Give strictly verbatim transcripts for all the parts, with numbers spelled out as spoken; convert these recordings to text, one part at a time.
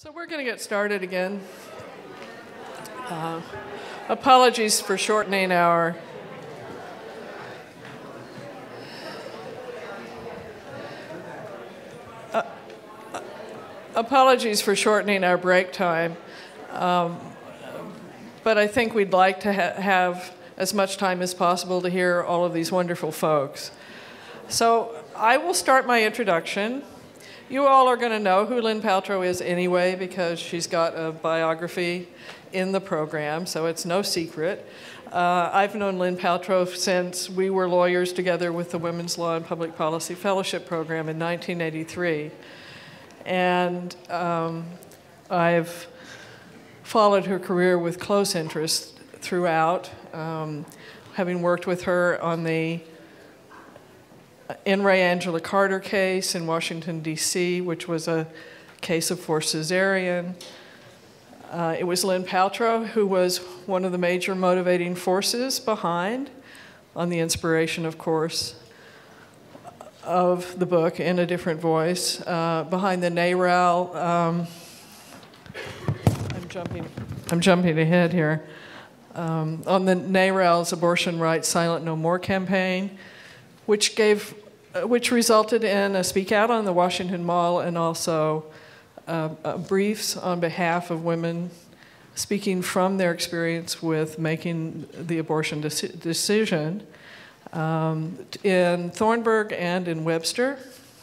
So we're going to get started again. Uh, apologies for shortening our uh, uh, apologies for shortening our break time, um, but I think we'd like to ha have as much time as possible to hear all of these wonderful folks. So I will start my introduction. You all are going to know who Lynn Paltrow is anyway, because she's got a biography in the program, so it's no secret. Uh, I've known Lynn Paltrow since we were lawyers together with the Women's Law and Public Policy Fellowship Program in nineteen eighty-three. And um, I've followed her career with close interest throughout, um, having worked with her on the In re Angela Carter case in Washington, D C, which was a case of forced cesarean. Uh, it was Lynn Paltrow who was one of the major motivating forces behind, on the inspiration, of course, of the book In a Different Voice, uh, behind the NARAL. Um, I'm jumping. I'm jumping ahead here. Um, on the NARAL's Abortion Rights Silent No More campaign, which gave, uh, which resulted in a speak out on the Washington Mall and also uh, uh, briefs on behalf of women speaking from their experience with making the abortion deci decision um, in Thornburg and in Webster.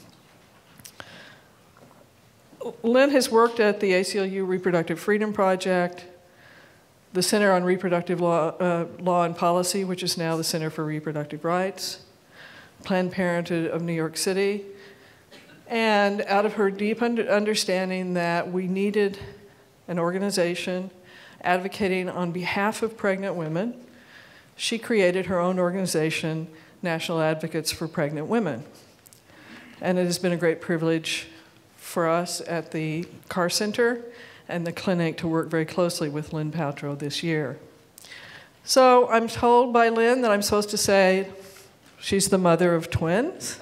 Lynn has worked at the A C L U Reproductive Freedom Project, the Center on Reproductive Law, uh, Law and Policy, which is now the Center for Reproductive Rights, Planned Parenthood of New York City, and out of her deep under understanding that we needed an organization advocating on behalf of pregnant women, she created her own organization, National Advocates for Pregnant Women. And it has been a great privilege for us at the Carr Center and the clinic to work very closely with Lynn Paltrow this year. So I'm told by Lynn that I'm supposed to say, she's the mother of twins,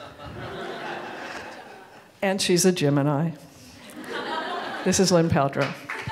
and she's a Gemini. This is Lynn Paltrow.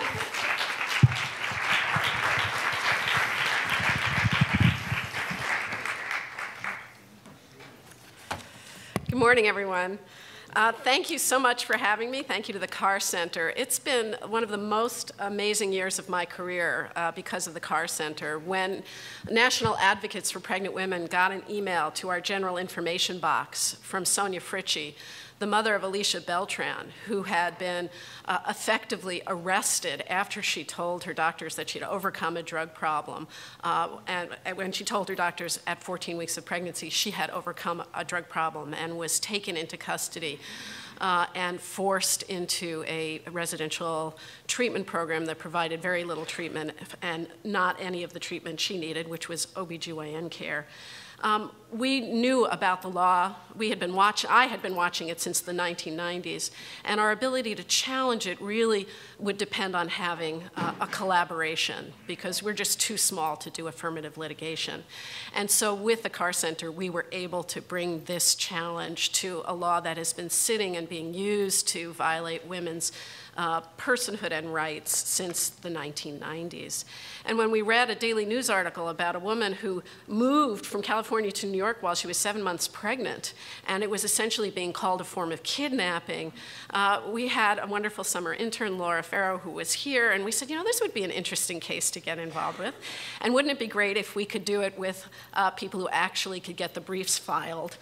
Good morning, everyone. Uh, thank you so much for having me. Thank you to the Carr Center. It's been one of the most amazing years of my career uh, because of the Carr Center. When National Advocates for Pregnant Women got an email to our general information box from Sonia Fritchie, the mother of Alicia Beltran, who had been uh, effectively arrested after she told her doctors that she'd overcome a drug problem. Uh, and, and when she told her doctors at fourteen weeks of pregnancy she had overcome a drug problem and was taken into custody uh, and forced into a residential treatment program that provided very little treatment and not any of the treatment she needed, which was O B G Y N care. Um, we knew about the law. We had been watch I had been watching it since the nineteen nineties, and our ability to challenge it really would depend on having uh, a collaboration, because we're just too small to do affirmative litigation. And so with the Carr Center, we were able to bring this challenge to a law that has been sitting and being used to violate women's Uh, personhood and rights since the nineteen nineties. And when we read a Daily News article about a woman who moved from California to New York while she was seven months pregnant, and it was essentially being called a form of kidnapping, uh, we had a wonderful summer intern, Laura Farrow, who was here, and we said, you know, this would be an interesting case to get involved with. And wouldn't it be great if we could do it with uh, people who actually could get the briefs filed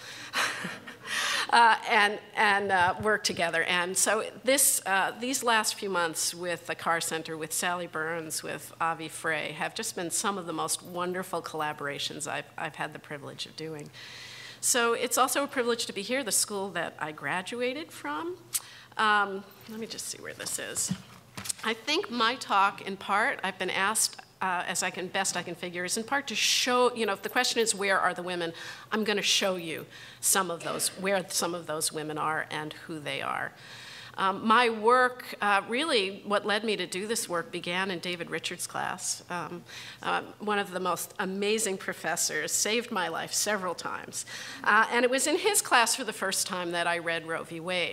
uh, and, and uh, work together. And so this, uh, these last few months with the Carr Center, with Sally Burns, with Avi Frey, have just been some of the most wonderful collaborations I've, I've had the privilege of doing. So it's also a privilege to be here, the school that I graduated from. Um, let me just see where this is. I think my talk, in part, I've been asked, uh, as I can best I can figure, is in part to show, you know, if the question is where are the women, I'm going to show you some of those, where some of those women are and who they are. Um, my work, uh, really what led me to do this work began in David Richards' class. Um, uh, one of the most amazing professors, saved my life several times. Uh, and it was in his class for the first time that I read Roe v. Wade.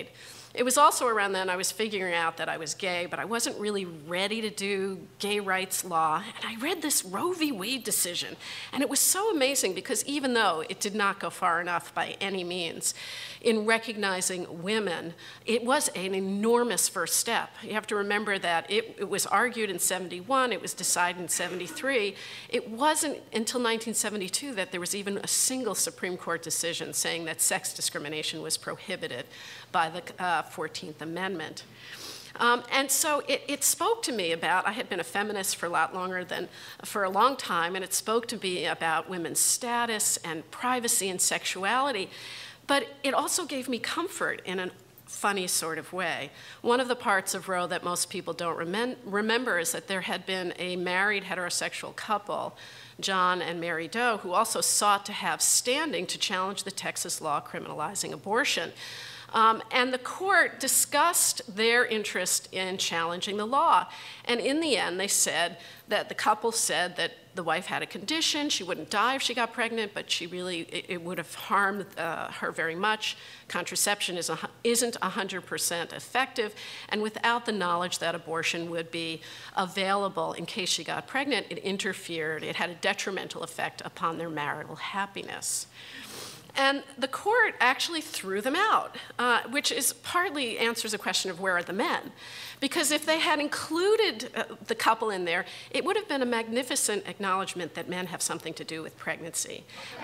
It was also around then I was figuring out that I was gay, but I wasn't really ready to do gay rights law. And I read this Roe v. Wade decision, and it was so amazing because even though it did not go far enough by any means in recognizing women, it was an enormous first step. You have to remember that it, it was argued in seventy-one, it was decided in seventy-three. It wasn't until nineteen seventy-two that there was even a single Supreme Court decision saying that sex discrimination was prohibited by the uh, fourteenth Amendment. Um, and so it, it spoke to me about, I had been a feminist for a lot longer than, for a long time, and it spoke to me about women's status and privacy and sexuality, but it also gave me comfort in a funny sort of way. One of the parts of Roe that most people don't remem remember is that there had been a married heterosexual couple, John and Mary Doe, who also sought to have standing to challenge the Texas law criminalizing abortion. Um, and the court discussed their interest in challenging the law. And in the end, they said that the couple said that the wife had a condition, she wouldn't die if she got pregnant, but she really, it, it would have harmed uh, her very much. Contraception is a, isn't one hundred percent effective, and without the knowledge that abortion would be available in case she got pregnant, it interfered, it had a detrimental effect upon their marital happiness. And the court actually threw them out, uh, which is partly answers a question of where are the men. Because if they had included uh, the couple in there, it would have been a magnificent acknowledgement that men have something to do with pregnancy.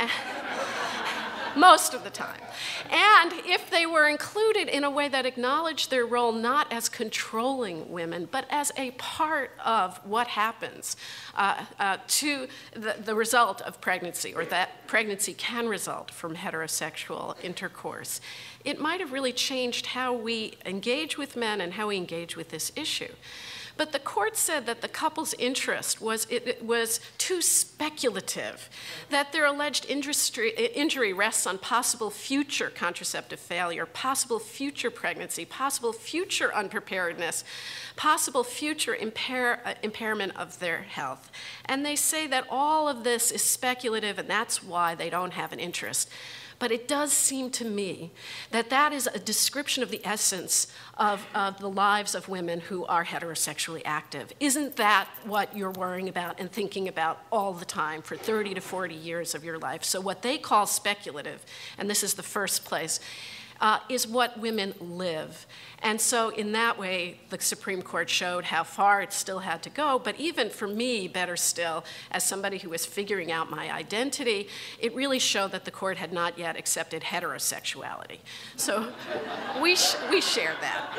Most of the time. And if they were included in a way that acknowledged their role not as controlling women, but as a part of what happens uh, uh, to the, the result of pregnancy, or that pregnancy can result from heterosexual intercourse, it might have really changed how we engage with men and how we engage with this issue. But the court said that the couple's interest was, it, it was too speculative, that their alleged industry, injury rests on possible future contraceptive failure, possible future pregnancy, possible future unpreparedness, possible future impair, uh, impairment of their health. And they say that all of this is speculative, and that's why they don't have an interest. But it does seem to me that that is a description of the essence of, of the lives of women who are heterosexually active. Isn't that what you're worrying about and thinking about all the time for thirty to forty years of your life? So what they call speculative, and this is the first place, uh, is what women live. And so in that way, the Supreme Court showed how far it still had to go. But even for me, better still, as somebody who was figuring out my identity, it really showed that the court had not yet accepted heterosexuality. So we, sh we share that.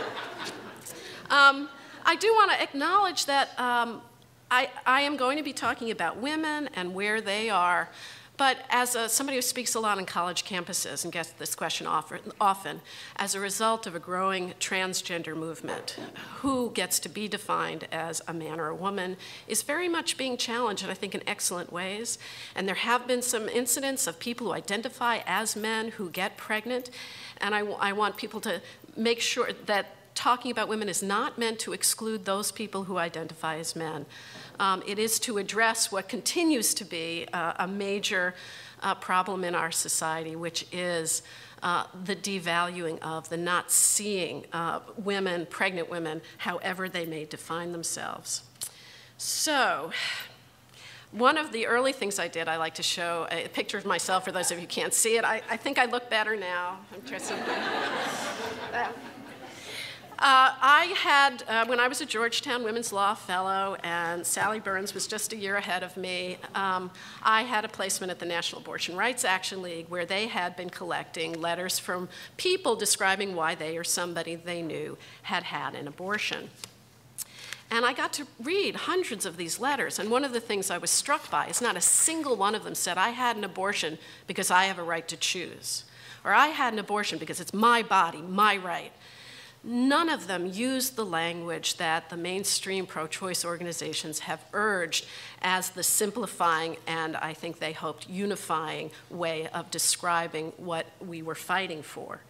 Um, I do want to acknowledge that um, I, I am going to be talking about women and where they are. But as a, somebody who speaks a lot on college campuses and gets this question often, often, as a result of a growing transgender movement, who gets to be defined as a man or a woman is very much being challenged, and I think in excellent ways. And there have been some incidents of people who identify as men who get pregnant, and I, I want people to make sure that talking about women is not meant to exclude those people who identify as men. Um, it is to address what continues to be uh, a major uh, problem in our society, which is uh, the devaluing of, the not seeing uh, women, pregnant women, however they may define themselves. So, one of the early things I did, I like to show a picture of myself for those of you who can't see it. I, I think I look better now. I'm just, uh, Uh, I had, uh, when I was a Georgetown Women's Law Fellow, and Sally Burns was just a year ahead of me, um, I had a placement at the National Abortion Rights Action League where they had been collecting letters from people describing why they or somebody they knew had had an abortion. And I got to read hundreds of these letters, and one of the things I was struck by is not a single one of them said, I had an abortion because I have a right to choose, or I had an abortion because it's my body, my right. None of them used the language that the mainstream pro-choice organizations have urged as the simplifying and, I think they hoped, unifying way of describing what we were fighting for.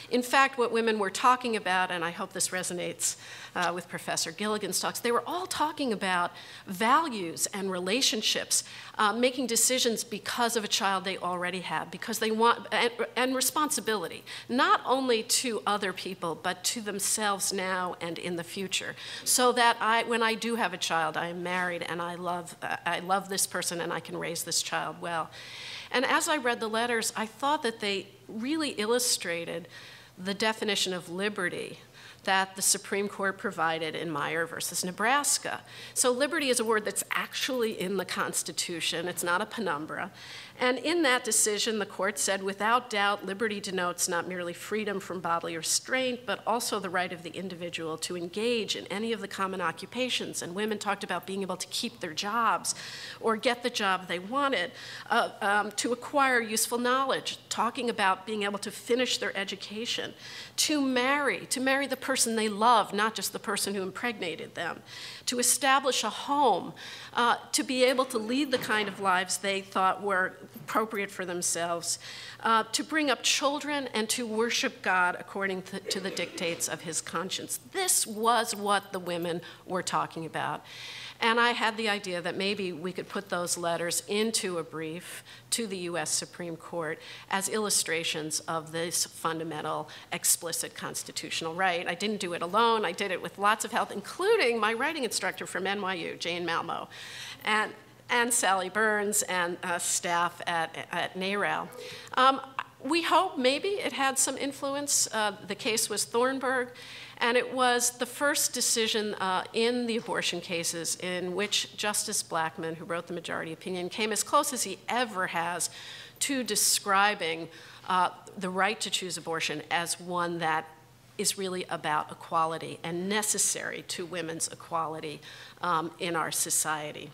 In fact, what women were talking about, and I hope this resonates uh, with Professor Gilligan's talks, they were all talking about values and relationships, uh, making decisions because of a child they already have, because they want, and, and responsibility, not only to other people, but to themselves now and in the future, so that I, when I do have a child, I am married and I love, uh, I love this person and I can raise this child well. And as I read the letters, I thought that they really illustrated the definition of liberty that the Supreme Court provided in Meyer versus Nebraska. So liberty is a word that's actually in the Constitution. It's not a penumbra. And in that decision, the court said, without doubt, liberty denotes not merely freedom from bodily restraint, but also the right of the individual to engage in any of the common occupations. And women talked about being able to keep their jobs or get the job they wanted, uh, um, to acquire useful knowledge, talking about being able to finish their education, to marry, to marry the person they love, not just the person who impregnated them, to establish a home, uh, to be able to lead the kind of lives they thought were appropriate for themselves, uh, to bring up children and to worship God according to, to the dictates of his conscience. This was what the women were talking about. And I had the idea that maybe we could put those letters into a brief to the U S Supreme Court as illustrations of this fundamental, explicit constitutional right. I didn't do it alone. I did it with lots of help, including my writing instructor from N Y U, Jane Malmo, and, and Sally Burns and uh, staff at, at NARAL. Um, we hope maybe it had some influence. Uh, the case was Thornburg. And it was the first decision uh, in the abortion cases in which Justice Blackmun, who wrote the majority opinion, came as close as he ever has to describing uh, the right to choose abortion as one that is really about equality and necessary to women's equality um, in our society.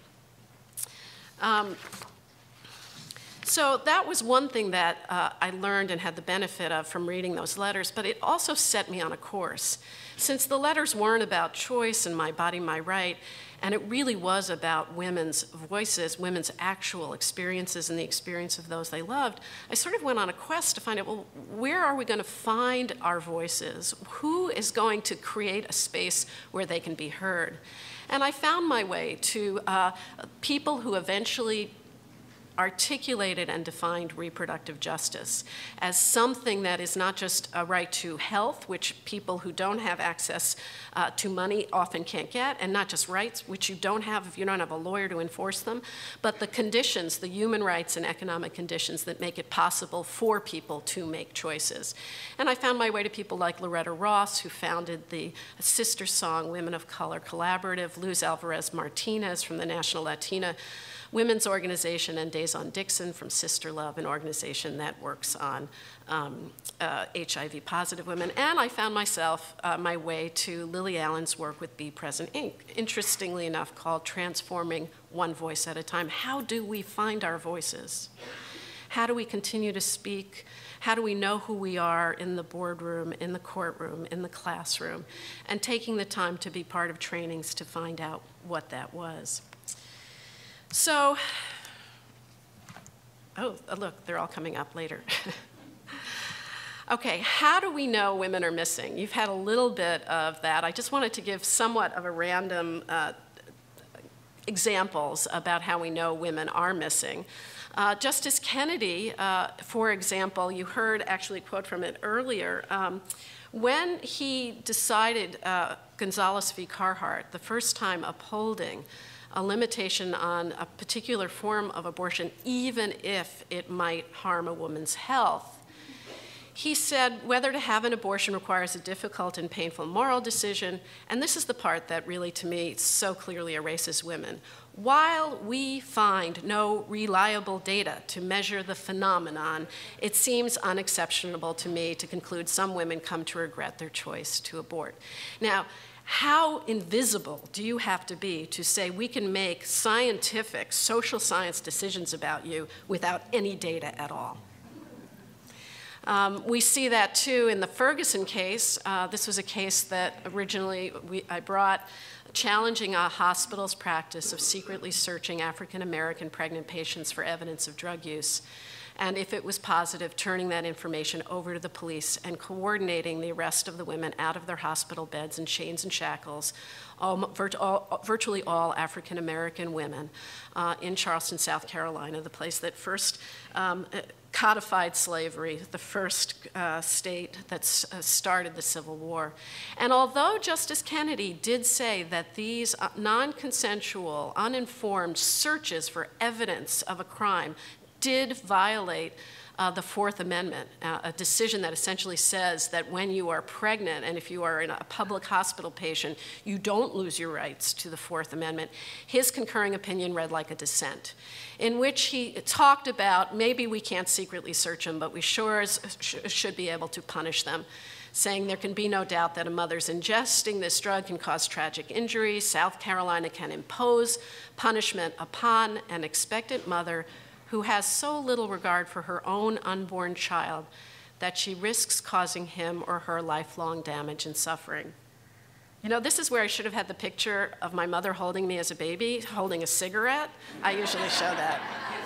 Um, So that was one thing that uh, I learned and had the benefit of from reading those letters, but it also set me on a course. Since the letters weren't about choice and my body, my right, and it really was about women's voices, women's actual experiences and the experience of those they loved, I sort of went on a quest to find out, well, where are we going to find our voices? Who is going to create a space where they can be heard? And I found my way to uh, people who eventually articulated and defined reproductive justice as something that is not just a right to health, which people who don't have access uh, to money often can't get, and not just rights, which you don't have if you don't have a lawyer to enforce them, but the conditions, the human rights and economic conditions that make it possible for people to make choices. And I found my way to people like Loretta Ross, who founded the Sister Song Women of Color Collaborative, Luz Alvarez Martinez from the National Latina Women's Organization, and Dazon Dixon from Sister Love, an organization that works on um, uh, H I V positive women. And I found myself uh, my way to Lily Allen's work with Be Present Incorporated, interestingly enough called Transforming One Voice at a Time. How do we find our voices? How do we continue to speak? How do we know who we are in the boardroom, in the courtroom, in the classroom? And taking the time to be part of trainings to find out what that was. So, oh, look, they're all coming up later. Okay, how do we know women are missing? You've had a little bit of that. I just wanted to give somewhat of a random uh, examples about how we know women are missing. Uh, Justice Kennedy, uh, for example, you heard actually a quote from it earlier. Um, when he decided uh, Gonzalez v. Carhart, the first time upholding a limitation on a particular form of abortion, even if it might harm a woman's health, he said whether to have an abortion requires a difficult and painful moral decision, and this is the part that really, to me, so clearly erases women. While we find no reliable data to measure the phenomenon, it seems unexceptionable to me to conclude some women come to regret their choice to abort. Now, how invisible do you have to be to say we can make scientific, social science decisions about you without any data at all? Um, we see that too in the Ferguson case. Uh, this was a case that originally we, I brought challenging a hospital's practice of secretly searching African American pregnant patients for evidence of drug use. and if it was positive, turning that information over to the police and coordinating the arrest of the women out of their hospital beds in chains and shackles, all, virt all, virtually all African American women uh, in Charleston, South Carolina, the place that first um, codified slavery, the first uh, state that uh, started the Civil War. And although Justice Kennedy did say that these uh, non-consensual, uninformed searches for evidence of a crime did violate uh, the Fourth Amendment, uh, a decision that essentially says that when you are pregnant and if you are in a public hospital patient, you don't lose your rights to the Fourth Amendment, his concurring opinion read like a dissent, in which he talked about maybe we can't secretly search them, but we sure as, sh should be able to punish them, saying there can be no doubt that a mother's ingesting this drug can cause tragic injury. South Carolina can impose punishment upon an expectant mother who has so little regard for her own unborn child that she risks causing him or her lifelong damage and suffering. You know, this is where I should have had the picture of my mother holding me as a baby, holding a cigarette. I usually show that.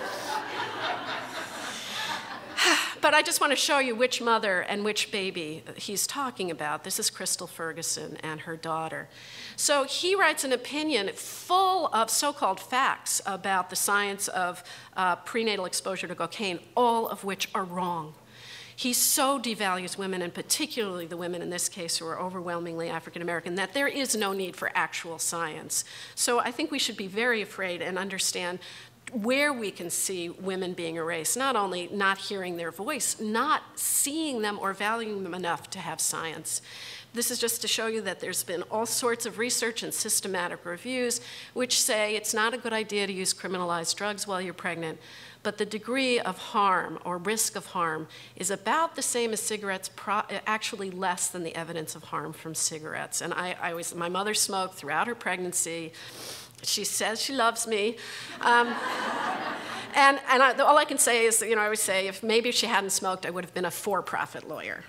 But I just want to show you which mother and which baby he's talking about. This is Crystal Ferguson and her daughter. So he writes an opinion full of so-called facts about the science of uh, prenatal exposure to cocaine, all of which are wrong. He so devalues women, and particularly the women in this case who are overwhelmingly African American, that there is no need for actual science. So I think we should be very afraid and understand where we can see women being erased, not only not hearing their voice, not seeing them or valuing them enough to have science. This is just to show you that there's been all sorts of research and systematic reviews which say it's not a good idea to use criminalized drugs while you're pregnant, but the degree of harm or risk of harm is about the same as cigarettes, pro actually less than the evidence of harm from cigarettes. And I, I was, my mother smoked throughout her pregnancy. She says she loves me. Um, and and I, all I can say is, you know, I always say, if maybe if she hadn't smoked, I would have been a for-profit lawyer.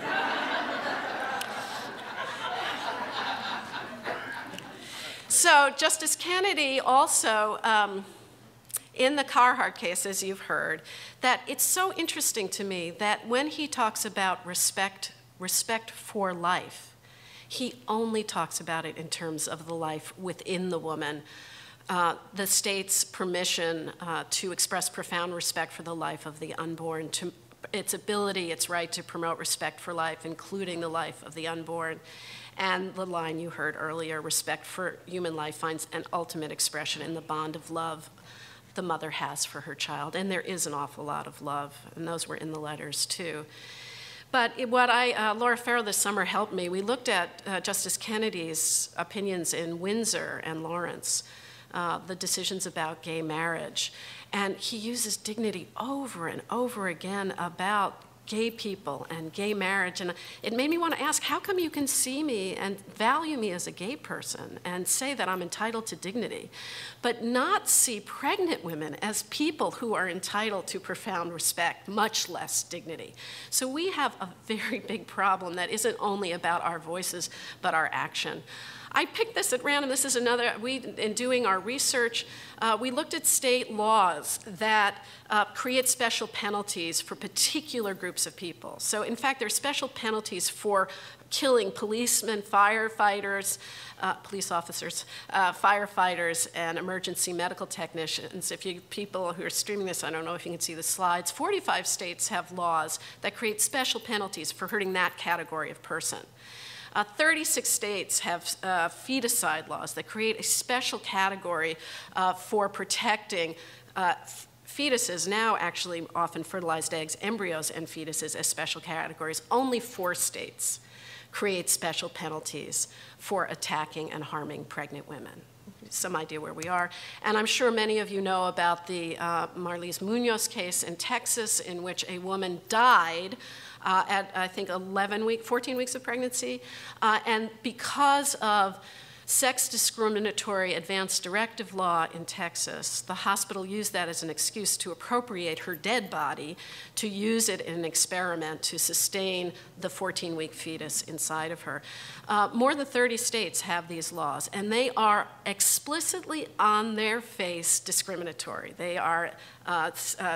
So Justice Kennedy also, um, in the Carr case, as you've heard, that it's so interesting to me that when he talks about respect, respect for life, he only talks about it in terms of the life within the woman, uh, the state's permission uh, to express profound respect for the life of the unborn, to its ability, its right to promote respect for life, including the life of the unborn. And the line you heard earlier, respect for human life finds an ultimate expression in the bond of love the mother has for her child. And there is an awful lot of love, and those were in the letters too. But it, what I, uh, Laura Farrow this summer helped me. We looked at uh, Justice Kennedy's opinions in Windsor and Lawrence, uh, the decisions about gay marriage. And he uses dignity over and over again about gay people and gay marriage. And it made me want to ask, how come you can see me and value me as a gay person and say that I'm entitled to dignity, but not see pregnant women as people who are entitled to profound respect, much less dignity? So we have a very big problem that isn't only about our voices, but our action. I picked this at random. This is another, we, in doing our research, uh, we looked at state laws that uh, create special penalties for particular groups of people. So in fact, there are special penalties for killing policemen, firefighters, uh, police officers, uh, firefighters, and emergency medical technicians. If you people who are streaming this, I don't know if you can see the slides, forty-five states have laws that create special penalties for hurting that category of person. Uh, thirty-six states have uh, feticide laws that create a special category uh, for protecting uh, fetuses, now actually often fertilized eggs, embryos, and fetuses as special categories. Only four states create special penalties for attacking and harming pregnant women. Some idea where we are. And I'm sure many of you know about the uh, Marlise Munoz case in Texas, in which a woman died uh, at, I think, eleven weeks, fourteen weeks of pregnancy. Uh, and because of sex discriminatory advance directive law in Texas, the hospital used that as an excuse to appropriate her dead body, to use it in an experiment to sustain the fourteen-week fetus inside of her. Uh, more than thirty states have these laws, and they are explicitly on their face discriminatory. They are uh, uh,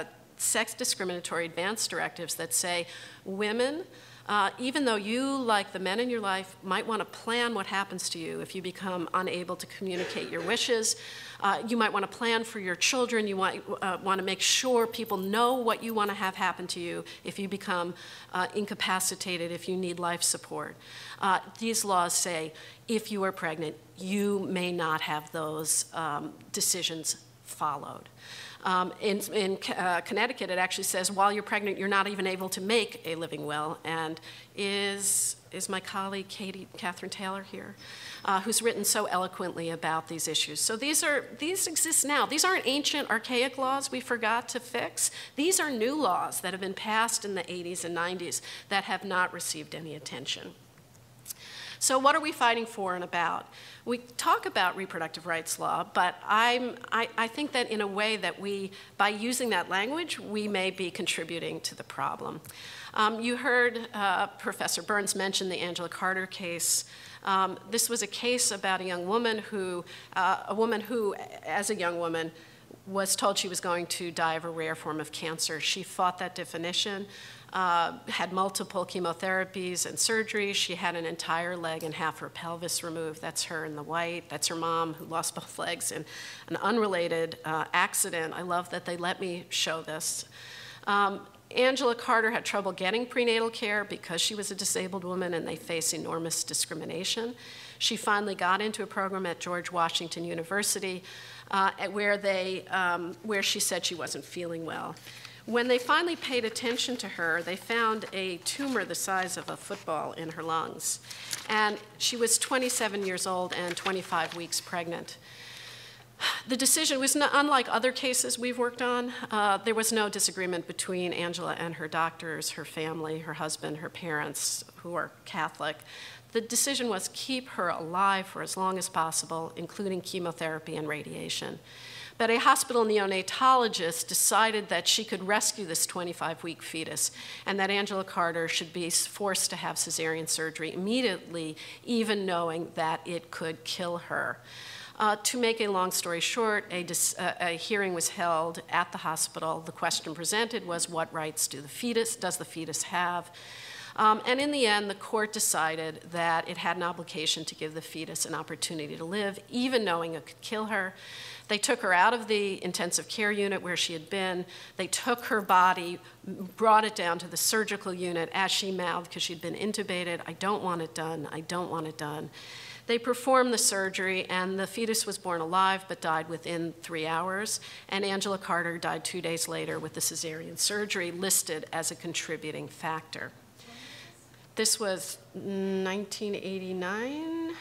sex discriminatory advance directives that say women, Uh, even though you, like the men in your life, might want to plan what happens to you if you become unable to communicate your wishes, uh, you might want to plan for your children, you want, uh, want to make sure people know what you want to have happen to you if you become uh, incapacitated, if you need life support. Uh, these laws say if you are pregnant, you may not have those um, decisions followed. Um, in in uh, Connecticut, it actually says while you're pregnant, you're not even able to make a living will. And is, is my colleague Katie, Catherine Taylor here, uh, who's written so eloquently about these issues. So these, are, these exist now. These aren't ancient, archaic laws we forgot to fix. These are new laws that have been passed in the eighties and nineties that have not received any attention. So what are we fighting for and about? We talk about reproductive rights law, but I'm, I, I think that in a way that we, by using that language, we may be contributing to the problem. Um, you heard uh, Professor Burns mention the Angela Carter case. Um, this was a case about a young woman who, uh, a woman who, as a young woman, was told she was going to die of a rare form of cancer. She fought that definition. Uh, had multiple chemotherapies and surgeries. She had an entire leg and half her pelvis removed. That's her in the white. That's her mom, who lost both legs in an unrelated uh, accident. I love that they let me show this. Um, Angela Carter had trouble getting prenatal care because she was a disabled woman and they face enormous discrimination. She finally got into a program at George Washington University uh, where, they, um, where she said she wasn't feeling well. When they finally paid attention to her, they found a tumor the size of a football in her lungs. And she was twenty-seven years old and twenty-five weeks pregnant. The decision was not, unlike other cases we've worked on, uh, there was no disagreement between Angela and her doctors, her family, her husband, her parents, who are Catholic. The decision was keep her alive for as long as possible, including chemotherapy and radiation. But a hospital neonatologist decided that she could rescue this twenty-five week fetus and that Angela Carter should be forced to have cesarean surgery immediately, even knowing that it could kill her. Uh, to make a long story short, a, dis, uh, a hearing was held at the hospital. The question presented was, what rights do the fetus, does the fetus have? Um, and in the end, the court decided that it had an obligation to give the fetus an opportunity to live, even knowing it could kill her. They took her out of the intensive care unit where she had been. They took her body, brought it down to the surgical unit as she mouthed because she'd been intubated. I don't want it done. I don't want it done. They performed the surgery, and the fetus was born alive but died within three hours. And Angela Carter died two days later with the cesarean surgery listed as a contributing factor. This was nineteen eighty-nine.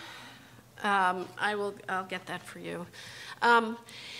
Um, I will, I'll get that for you. Um,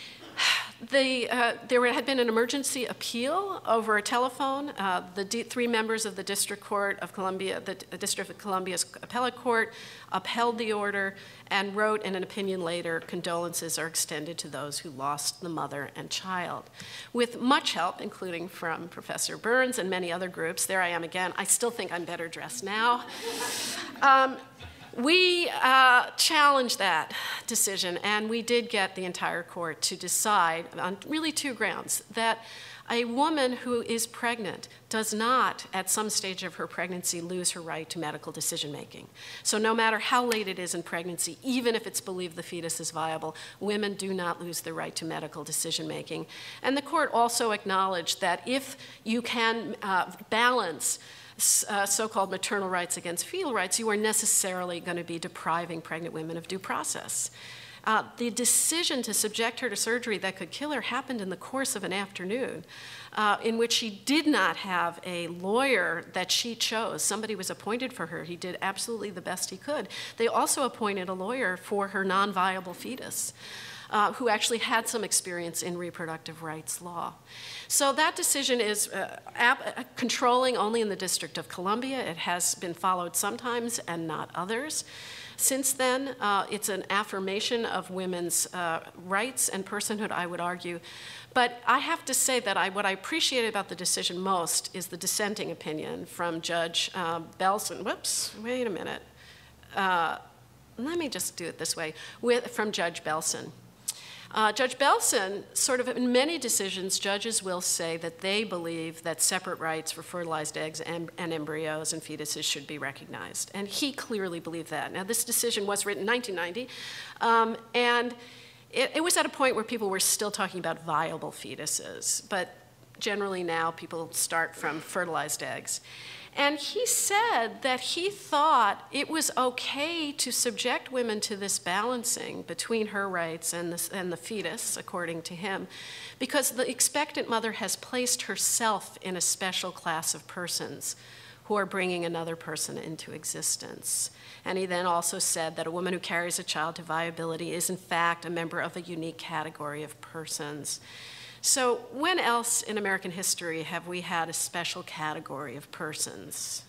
the, uh, there had been an emergency appeal over a telephone. Uh, the D three members of the District Court of Columbia, the District of Columbia's appellate court, upheld the order and wrote in an opinion later, condolences are extended to those who lost the mother and child. With much help, including from Professor Burns and many other groups, there I am again. I still think I'm better dressed now. Um, We uh, challenged that decision, and we did get the entire court to decide on really two grounds, that a woman who is pregnant does not, at some stage of her pregnancy, lose her right to medical decision-making. So no matter how late it is in pregnancy, even if it's believed the fetus is viable, women do not lose their right to medical decision-making. And the court also acknowledged that if you can uh, balance Uh, so-called maternal rights against fetal rights, you are necessarily going to be depriving pregnant women of due process. Uh, the decision to subject her to surgery that could kill her happened in the course of an afternoon uh, in which she did not have a lawyer that she chose. Somebody was appointed for her. He did absolutely the best he could. They also appointed a lawyer for her non-viable fetus. Uh, who actually had some experience in reproductive rights law. So that decision is uh, ab- controlling only in the District of Columbia. It has been followed sometimes and not others. Since then, uh, it's an affirmation of women's uh, rights and personhood, I would argue. But I have to say that I, what I appreciate about the decision most is the dissenting opinion from Judge uh, Belson. Whoops, wait a minute. Uh, let me just do it this way, with, from Judge Belson. Uh, Judge Belson, sort of in many decisions, judges will say that they believe that separate rights for fertilized eggs and, and embryos and fetuses should be recognized. And he clearly believed that. Now, this decision was written in nineteen ninety, um, and it, it was at a point where people were still talking about viable fetuses. But generally now, people start from fertilized eggs. And he said that he thought it was okay to subject women to this balancing between her rights and the, and the fetus, according to him, because the expectant mother has placed herself in a special class of persons who are bringing another person into existence. And he then also said that a woman who carries a child to viability is in fact a member of a unique category of persons. So when else in American history have we had a special category of persons?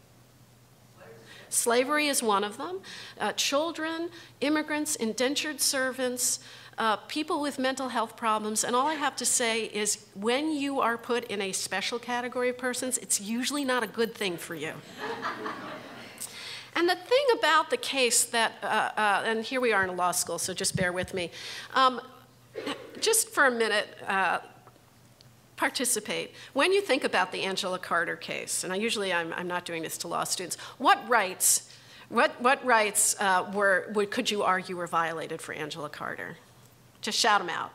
Slavery is one of them. Uh, children, immigrants, indentured servants, uh, people with mental health problems, and all I have to say is when you are put in a special category of persons, it's usually not a good thing for you. And the thing about the case that, uh, uh, and here we are in a law school, so just bear with me. Um, Just for a minute, uh, participate. When you think about the Angela Carter case, and I usually I'm, I'm not doing this to law students, what rights, what, what rights uh, were, would, could you argue were violated for Angela Carter? Just shout them out.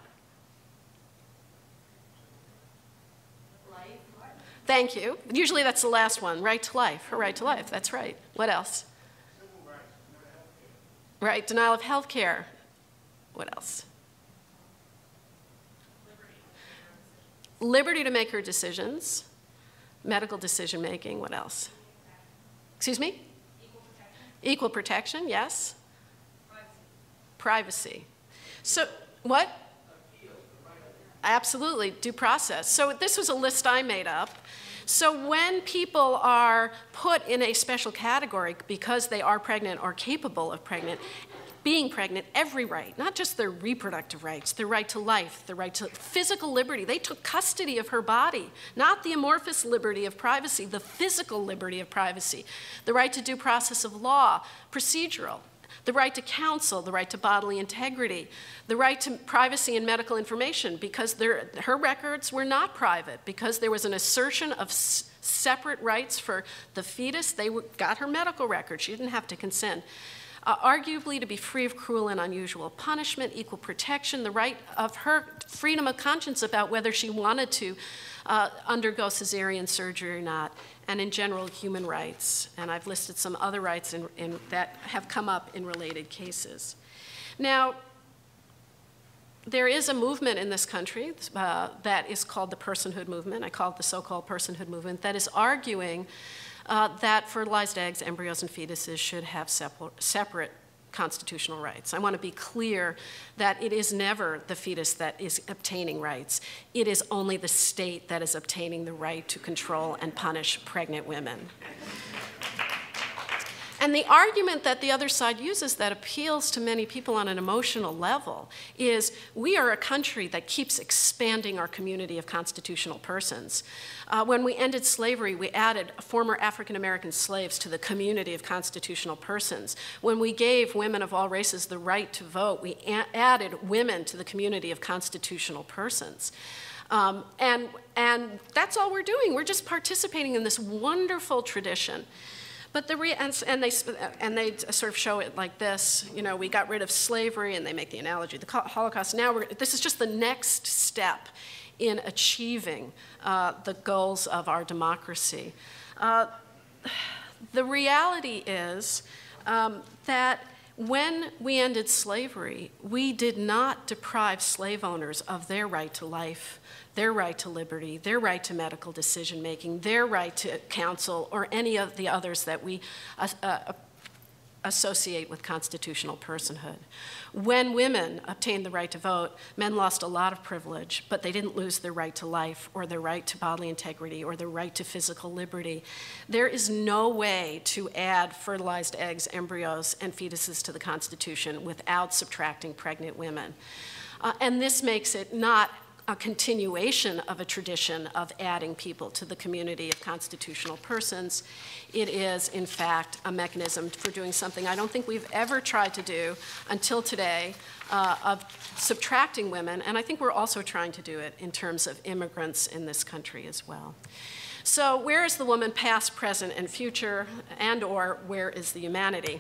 Life. Thank you. Usually that's the last one, right to life, her right to life, that's right. What else? Civil rights, right, denial of health care. What else? Liberty to make her decisions, medical decision making, what else? Excuse me? Equal protection. Equal protection, yes. Privacy. Privacy. So, what? Absolutely, due process. So this was a list I made up. So when people are put in a special category because they are pregnant or capable of pregnant, being pregnant, every right, not just their reproductive rights, their right to life, their right to physical liberty. They took custody of her body, not the amorphous liberty of privacy, the physical liberty of privacy, the right to due process of law, procedural, the right to counsel, the right to bodily integrity, the right to privacy and medical information, because her records were not private, because there was an assertion of s separate rights for the fetus. They got her medical records. She didn't have to consent. Uh, arguably to be free of cruel and unusual punishment, equal protection, the right of her freedom of conscience about whether she wanted to uh, undergo cesarean surgery or not, and in general, human rights. And I've listed some other rights in, in, that have come up in related cases. Now, there is a movement in this country uh, that is called the Personhood movement. I call it the so-called Personhood movement, that is arguing Uh, that fertilized eggs, embryos, and fetuses should have separ separate constitutional rights. I want to be clear that it is never the fetus that is obtaining rights. It is only the state that is obtaining the right to control and punish pregnant women. And the argument that the other side uses that appeals to many people on an emotional level is we are a country that keeps expanding our community of constitutional persons. Uh, when we ended slavery, we added former African American slaves to the community of constitutional persons. When we gave women of all races the right to vote, we added women to the community of constitutional persons. Um, and, and that's all we're doing. We're just participating in this wonderful tradition. But the re and, and, they, and they sort of show it like this, you know, we got rid of slavery, and they make the analogy, the Holocaust. Now, we're, this is just the next step in achieving uh, the goals of our democracy. Uh, the reality is um, that when we ended slavery, we did not deprive slave owners of their right to life, their right to liberty, their right to medical decision-making, their right to counsel, or any of the others that we uh, uh, associate with constitutional personhood. When women obtained the right to vote, men lost a lot of privilege, but they didn't lose their right to life or their right to bodily integrity or their right to physical liberty. There is no way to add fertilized eggs, embryos, and fetuses to the Constitution without subtracting pregnant women. Uh, and this makes it not a continuation of a tradition of adding people to the community of constitutional persons. It is, in fact, a mechanism for doing something I don't think we've ever tried to do until today, uh, of subtracting women, and I think we're also trying to do it in terms of immigrants in this country as well. So where is the woman past, present, and future, and or where is the humanity?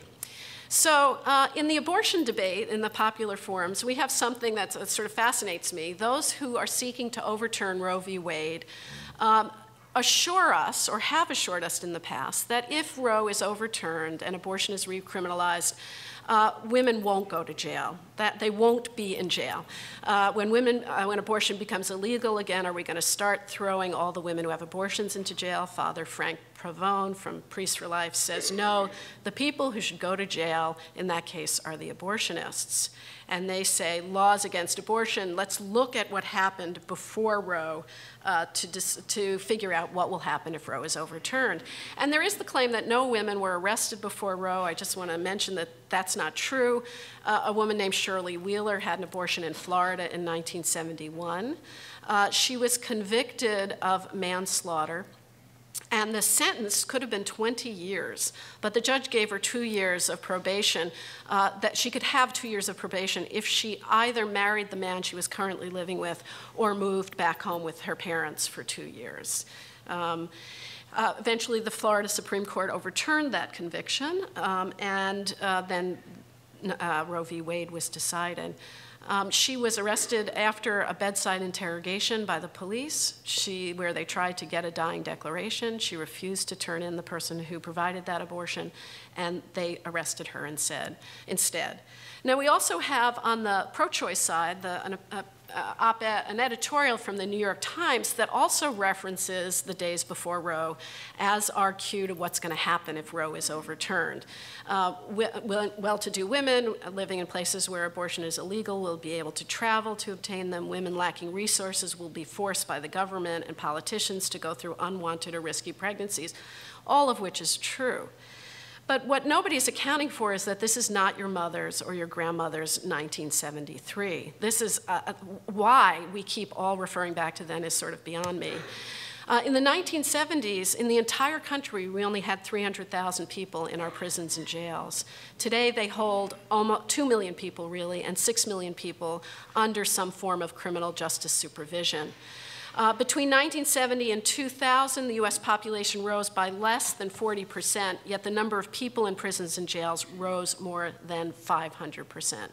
So uh, in the abortion debate, in the popular forums, we have something that uh, sort of fascinates me. Those who are seeking to overturn Roe v. Wade um, assure us, or have assured us in the past, that if Roe is overturned and abortion is recriminalized, uh, women won't go to jail, that they won't be in jail. Uh, when women, uh, when abortion becomes illegal again, are we going to start throwing all the women who have abortions into jail? Father Frank Pavone from Priests for Life says, no, the people who should go to jail in that case are the abortionists. And they say, laws against abortion, let's look at what happened before Roe uh, to, dis to figure out what will happen if Roe is overturned. And there is the claim that no women were arrested before Roe. I just want to mention that that's not true. Uh, a woman named Shirley Wheeler had an abortion in Florida in nineteen seventy-one. Uh, she was convicted of manslaughter. And the sentence could have been twenty years, but the judge gave her two years of probation, uh, that she could have two years of probation if she either married the man she was currently living with or moved back home with her parents for two years. Um, uh, eventually, the Florida Supreme Court overturned that conviction, um, and uh, then uh, Roe v. Wade was decided. Um, she was arrested after a bedside interrogation by the police, she, where they tried to get a dying declaration. She refused to turn in the person who provided that abortion, and they arrested her instead. instead. Now, we also have on the pro-choice side the, an, a, Uh, op-ed, an editorial from the New York Times that also references the days before Roe as our cue to what's going to happen if Roe is overturned. Uh, well-to-do women living in places where abortion is illegal will be able to travel to obtain them. Women lacking resources will be forced by the government and politicians to go through unwanted or risky pregnancies, all of which is true. But what nobody is accounting for is that this is not your mother's or your grandmother's nineteen seventy-three. This is uh, why we keep all referring back to then is sort of beyond me. Uh, in the nineteen seventies, in the entire country, we only had three hundred thousand people in our prisons and jails. Today, they hold almost two million people, really, and six million people under some form of criminal justice supervision. Uh, between nineteen seventy and two thousand, the U S population rose by less than forty percent, yet the number of people in prisons and jails rose more than five hundred percent.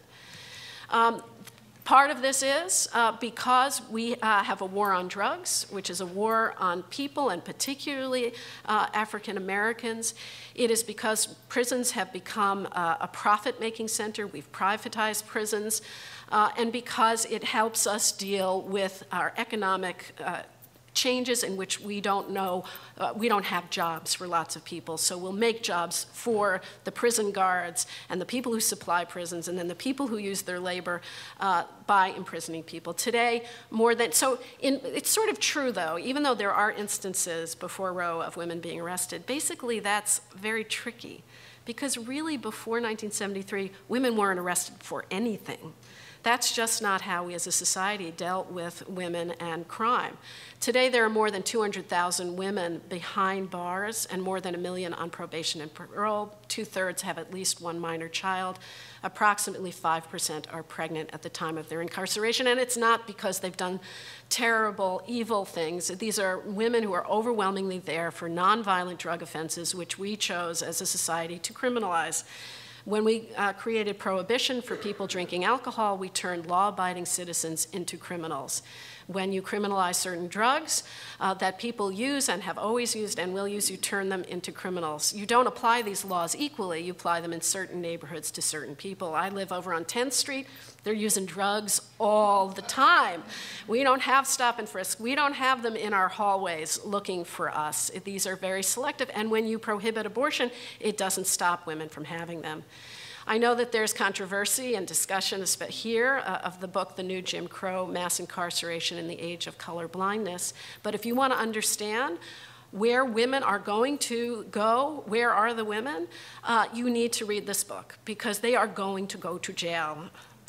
Um, part of this is uh, because we uh, have a war on drugs, which is a war on people, and particularly uh, African Americans. It is because prisons have become uh, a profit-making center. We've privatized prisons. Uh, and because it helps us deal with our economic uh, changes in which we don't know, uh, we don't have jobs for lots of people. So we'll make jobs for the prison guards and the people who supply prisons and then the people who use their labor uh, by imprisoning people. Today, more than, so in, it's sort of true though, even though there are instances before Roe of women being arrested, basically that's very tricky because really before nineteen seventy-three, women weren't arrested for anything. That's just not how we as a society dealt with women and crime. Today, there are more than two hundred thousand women behind bars and more than a million on probation and parole. Two-thirds have at least one minor child. Approximately five percent are pregnant at the time of their incarceration, and it's not because they've done terrible, evil things. These are women who are overwhelmingly there for nonviolent drug offenses, which we chose as a society to criminalize. When we uh, created prohibition for people drinking alcohol, we turned law-abiding citizens into criminals. When you criminalize certain drugs uh, that people use and have always used and will use, you turn them into criminals. You don't apply these laws equally. You apply them in certain neighborhoods to certain people. I live over on tenth street. They're using drugs all the time. We don't have stop and frisk. We don't have them in our hallways looking for us. These are very selective. And when you prohibit abortion, it doesn't stop women from having them. I know that there's controversy and discussion here uh, of the book, The New Jim Crow, Mass Incarceration in the Age of Color Blindness. But if you want to understand where women are going to go, where are the women, uh, you need to read this book because they are going to go to jail.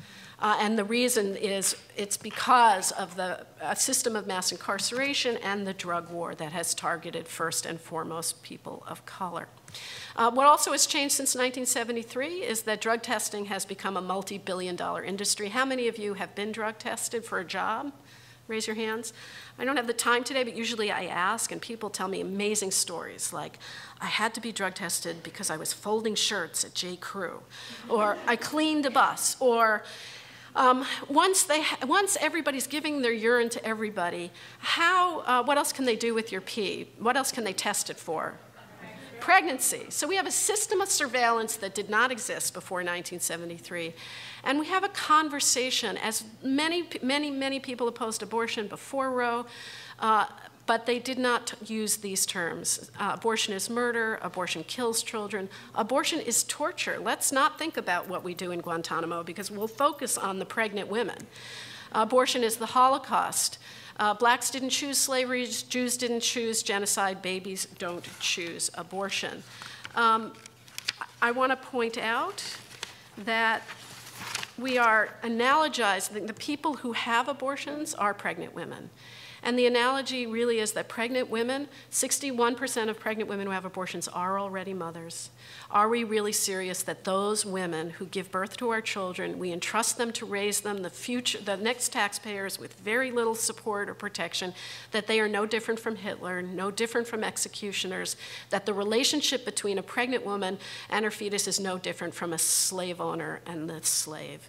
Uh, and the reason is it's because of the uh, system of mass incarceration and the drug war that has targeted first and foremost people of color. Uh, what also has changed since nineteen seventy-three is that drug testing has become a multi-billion dollar industry. How many of you have been drug tested for a job? Raise your hands. I don't have the time today, but usually I ask, and people tell me amazing stories, like, I had to be drug tested because I was folding shirts at J. Crew, or I cleaned a bus, or um, once, they ha once everybody's giving their urine to everybody, how, uh, what else can they do with your pee? What else can they test it for? Pregnancy. So we have a system of surveillance that did not exist before nineteen seventy-three. And we have a conversation, as many, many, many people opposed abortion before Roe, uh, but they did not use these terms. Uh, abortion is murder, abortion kills children, abortion is torture. Let's not think about what we do in Guantanamo because we'll focus on the pregnant women. Abortion is the Holocaust. Uh, blacks didn't choose slavery, Jews didn't choose genocide, babies don't choose abortion. Um, I want to point out that we are analogizing, the people who have abortions are pregnant women. And the analogy really is that pregnant women, sixty-one percent of pregnant women who have abortions are already mothers. Are we really serious that those women who give birth to our children, we entrust them to raise them, the future, the next taxpayers with very little support or protection, that they are no different from Hitler, no different from executioners, that the relationship between a pregnant woman and her fetus is no different from a slave owner and the slave.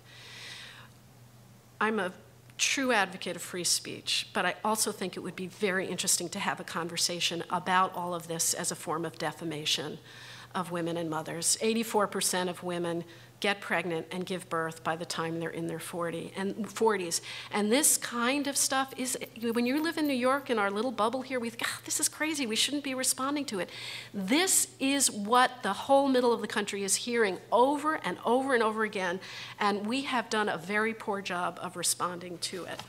I'm a true advocate of free speech, but I also think it would be very interesting to have a conversation about all of this as a form of defamation of women and mothers. eighty-four percent of women get pregnant and give birth by the time they're in their forties. And this kind of stuff is, when you live in New York in our little bubble here, we think, oh, this is crazy, we shouldn't be responding to it. This is what the whole middle of the country is hearing over and over and over again, and we have done a very poor job of responding to it.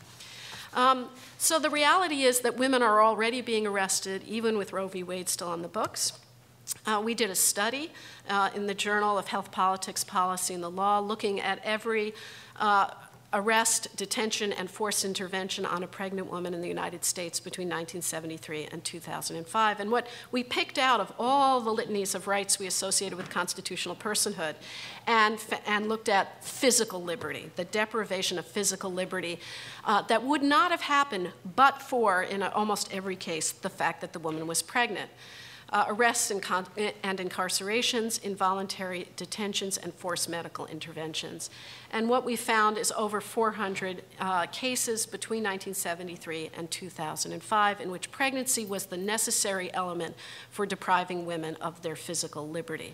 Um, so the reality is that women are already being arrested, even with Roe v. Wade still on the books. Uh, we did a study uh, in the Journal of Health Politics, Policy, and the Law looking at every uh, arrest, detention, and forced intervention on a pregnant woman in the United States between nineteen seventy-three and two thousand five. And what we picked out of all the litanies of rights we associated with constitutional personhood and, and looked at physical liberty, the deprivation of physical liberty uh, that would not have happened but for, in almost every case, the fact that the woman was pregnant. Uh, arrests and, and incarcerations, involuntary detentions, and forced medical interventions. And what we found is over four hundred uh, cases between nineteen seventy-three and two thousand five in which pregnancy was the necessary element for depriving women of their physical liberty.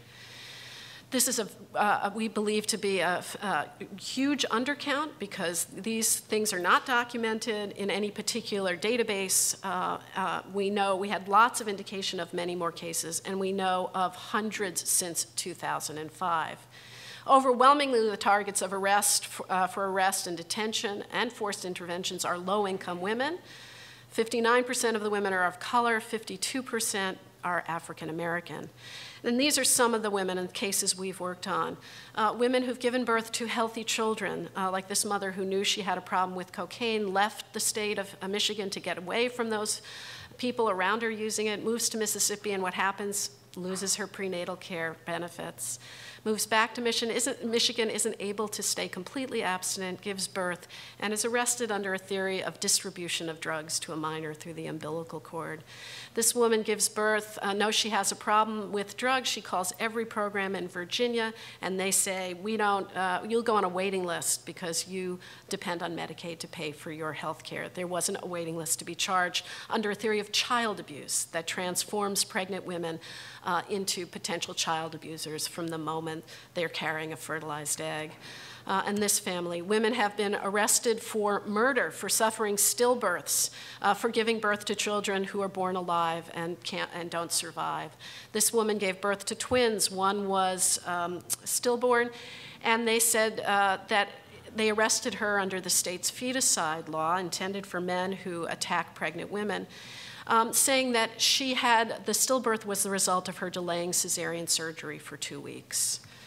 This is, a, uh, we believe, to be a, a huge undercount because these things are not documented in any particular database. Uh, uh, we know we had lots of indication of many more cases, and we know of hundreds since two thousand five. Overwhelmingly, the targets of arrest for, uh, for arrest and detention and forced interventions are low-income women. fifty-nine percent of the women are of color, fifty-two percent are African American. And these are some of the women and cases we've worked on. Uh, women who've given birth to healthy children, uh, like this mother who knew she had a problem with cocaine, left the state of uh, Michigan to get away from those people around her using it, moves to Mississippi, and what happens? Loses her prenatal care benefits. Moves back to Michigan isn't, Michigan, isn't able to stay completely abstinent, gives birth, and is arrested under a theory of distribution of drugs to a minor through the umbilical cord. This woman gives birth, uh, knows she has a problem with drugs. She calls every program in Virginia, and they say, we don't, uh, you'll go on a waiting list because you depend on Medicaid to pay for your health care. There wasn't a waiting list to be charged under a theory of child abuse that transforms pregnant women uh, into potential child abusers from the moment they're carrying a fertilized egg. Uh, and this family, women have been arrested for murder, for suffering stillbirths, uh, for giving birth to children who are born alive and, can't, and don't survive. This woman gave birth to twins. One was um, stillborn, and they said uh, that they arrested her under the state's feticide law intended for men who attack pregnant women, um, saying that she had, the stillbirth was the result of her delaying cesarean surgery for two weeks.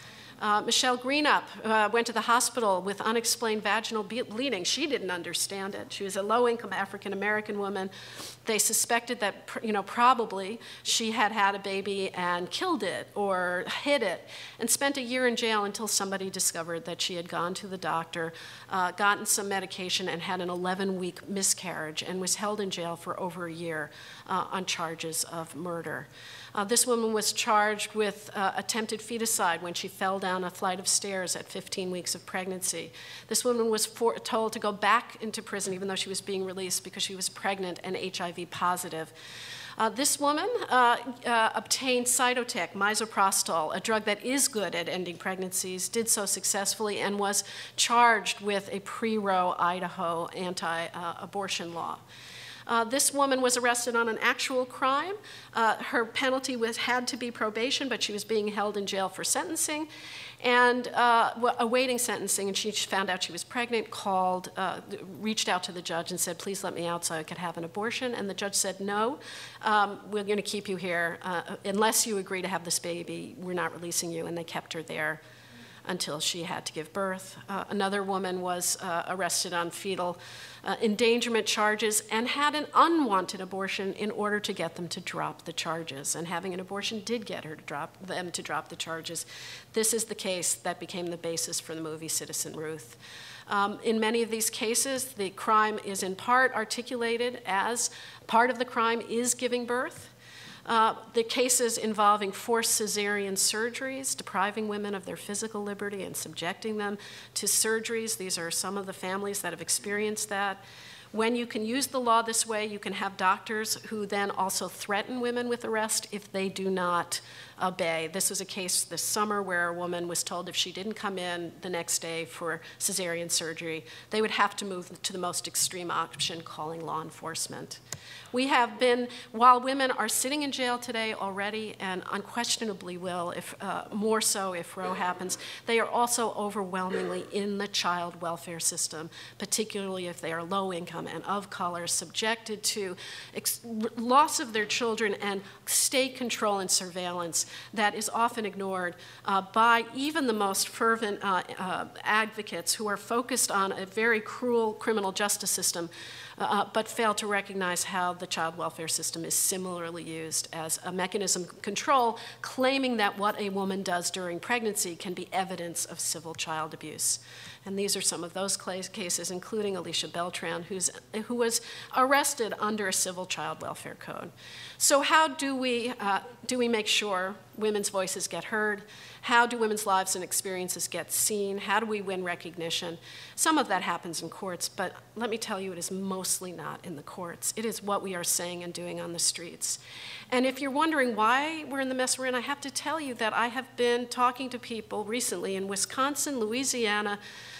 Uh, Michelle Greenup uh, went to the hospital with unexplained vaginal bleeding. She didn't understand it. She was a low-income African-American woman. They suspected that, you know, probably she had had a baby and killed it or hid it, and spent a year in jail until somebody discovered that she had gone to the doctor, uh, gotten some medication, and had an eleven-week miscarriage, and was held in jail for over a year uh, on charges of murder. Uh, this woman was charged with uh, attempted feticide when she fell down a flight of stairs at fifteen weeks of pregnancy. This woman was for, told to go back into prison even though she was being released because she was pregnant and H I V positive. Uh, this woman uh, uh, obtained Cytotec, misoprostol, a drug that is good at ending pregnancies, did so successfully, and was charged with a pre-Roe Idaho anti-abortion law. Uh, this woman was arrested on an actual crime. Uh, her penalty was, had to be probation, but she was being held in jail for sentencing and uh, awaiting sentencing, and she found out she was pregnant, called, uh, reached out to the judge and said, please let me out so I could have an abortion. And the judge said, no, um, we're going to keep you here. Uh, unless you agree to have this baby, we're not releasing you. And they kept her there until she had to give birth. Uh, another woman was uh, arrested on fetal uh, endangerment charges and had an unwanted abortion in order to get them to drop the charges. And having an abortion did get her to drop them to drop the charges. This is the case that became the basis for the movie Citizen Ruth. Um, in many of these cases, the crime is in part articulated as part of the crime is giving birth. Uh, the cases involving forced cesarean surgeries, depriving women of their physical liberty and subjecting them to surgeries. These are some of the families that have experienced that. When you can use the law this way, you can have doctors who then also threaten women with arrest if they do not obey. This was a case this summer where a woman was told if she didn't come in the next day for cesarean surgery, they would have to move to the most extreme option, calling law enforcement. We have been, while women are sitting in jail today already, and unquestionably will, if uh, more so if Roe happens, they are also overwhelmingly in the child welfare system, particularly if they are low income and of color, subjected to ex loss of their children and state control and surveillance that is often ignored uh, by even the most fervent uh, uh, advocates who are focused on a very cruel criminal justice system, uh, but fail to recognize how the child welfare system is similarly used as a mechanism of control, claiming that what a woman does during pregnancy can be evidence of civil child abuse. And these are some of those cases, including Alicia Beltran, who's, who was arrested under a civil child welfare code. So how do we, uh, do we make sure women's voices get heard? How do women's lives and experiences get seen? How do we win recognition? Some of that happens in courts, but let me tell you, it is mostly not in the courts. It is what we are saying and doing on the streets. And if you're wondering why we're in the mess we're in, I have to tell you that I have been talking to people recently in Wisconsin, Louisiana,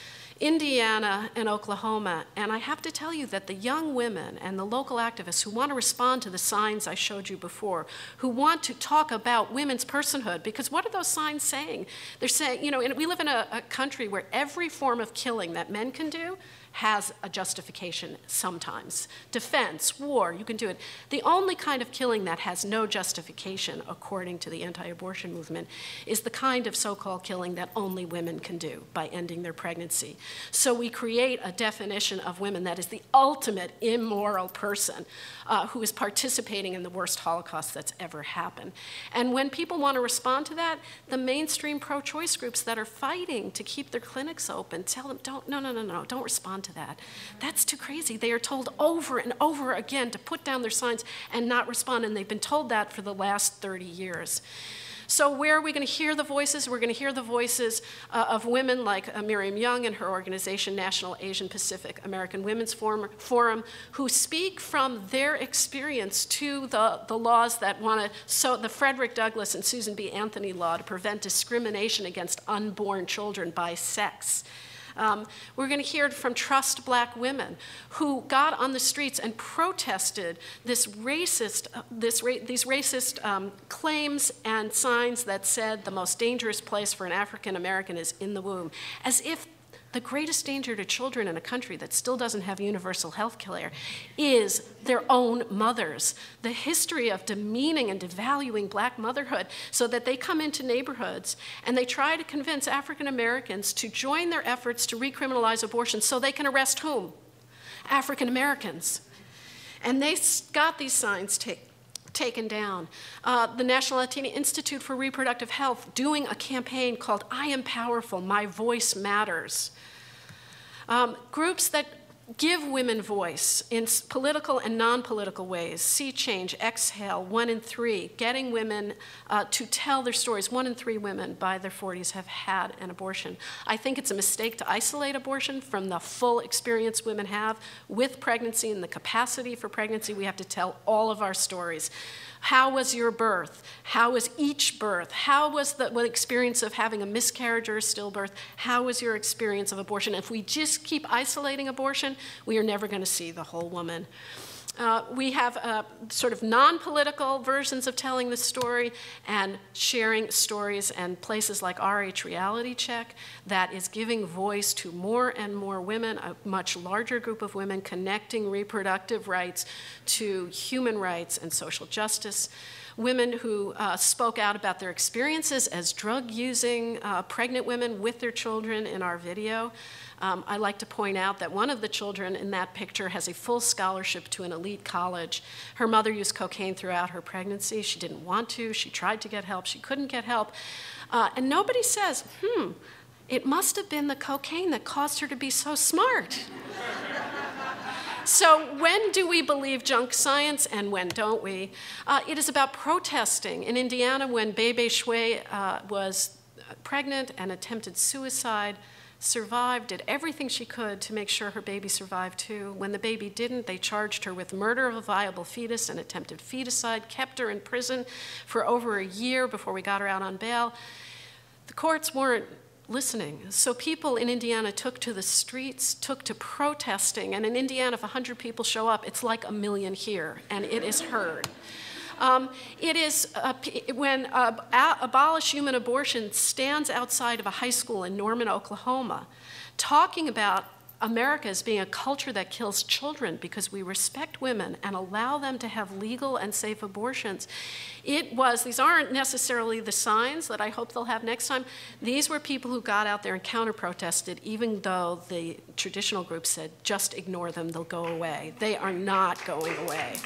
Indiana, and Oklahoma, and I have to tell you that the young women and the local activists who want to respond to the signs I showed you before, who want to talk about women's personhood, because what are those signs saying? They're saying, you know, and we live in a, a country where every form of killing that men can do has a justification sometimes. Defense, war, you can do it. The only kind of killing that has no justification, according to the anti-abortion movement, is the kind of so-called killing that only women can do by ending their pregnancy. So we create a definition of women that is the ultimate immoral person uh, who is participating in the worst Holocaust that's ever happened. And when people want to respond to that, the mainstream pro-choice groups that are fighting to keep their clinics open tell them, don't, no, no, no, no, don't respond to that. That's too crazy. They are told over and over again to put down their signs and not respond, and they've been told that for the last thirty years. So where are we going to hear the voices? We're going to hear the voices uh, of women like uh, Miriam Young and her organization, National Asian Pacific American Women's Forum, Forum who speak from their experience to the, the laws that want to, so the Frederick Douglass and Susan B. Anthony law to prevent discrimination against unborn children by sex. Um, we're going to hear from Trust Black Women who got on the streets and protested this racist, uh, this ra these racist um, claims and signs that said the most dangerous place for an African American is in the womb, as if the greatest danger to children in a country that still doesn't have universal health care is their own mothers. The history of demeaning and devaluing black motherhood so that they come into neighborhoods and they try to convince African Americans to join their efforts to recriminalize abortion so they can arrest whom? African Americans. And they got these signs taken. taken down. Uh, the National Latino Institute for Reproductive Health doing a campaign called I Am Powerful, My Voice Matters. Um, groups that give women voice in political and non-political ways. Sea Change, Exhale, One in Three, getting women uh, to tell their stories. One in three women by their forties have had an abortion. I think it's a mistake to isolate abortion from the full experience women have with pregnancy and the capacity for pregnancy. We have to tell all of our stories. How was your birth? How was each birth? How was the what experience of having a miscarriage or a stillbirth? How was your experience of abortion? If we just keep isolating abortion, we are never going to see the whole woman. Uh, we have uh, sort of non-political versions of telling the story and sharing stories, and places like R H Reality Check that is giving voice to more and more women, a much larger group of women, connecting reproductive rights to human rights and social justice. Women who uh, spoke out about their experiences as drug-using uh, pregnant women with their children in our video. Um, I like to point out that one of the children in that picture has a full scholarship to an elite college. Her mother used cocaine throughout her pregnancy. She didn't want to. She tried to get help. She couldn't get help. Uh, and nobody says, hmm, it must have been the cocaine that caused her to be so smart. So when do we believe junk science and when don't we? Uh, it is about protesting. In Indiana, when Bebe Shui uh, was pregnant and attempted suicide, survived, did everything she could to make sure her baby survived too. When the baby didn't, they charged her with murder of a viable fetus and attempted feticide, kept her in prison for over a year before we got her out on bail. The courts weren't listening. So people in Indiana took to the streets, took to protesting, and in Indiana, if one hundred people show up, it's like a million here, and it is heard. Um, it is uh, when uh, Abolish Human Abortion stands outside of a high school in Norman, Oklahoma, talking about America as being a culture that kills children because we respect women and allow them to have legal and safe abortions. It was, these aren't necessarily the signs that I hope they'll have next time. These were people who got out there and counter-protested, even though the traditional group said, just ignore them, they'll go away. They are not going away.